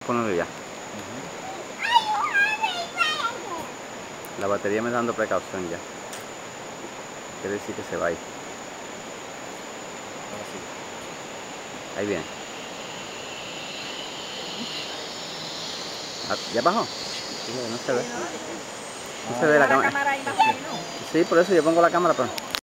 Ponerlo ya. La batería me está dando precaución ya. Quiere decir que se va a ir. Ahora sí. Ahí viene. Ah, ¿ya bajó? No se ve. No se ve la cámara. Ahí más o menos. Sí, por eso yo pongo la cámara, pero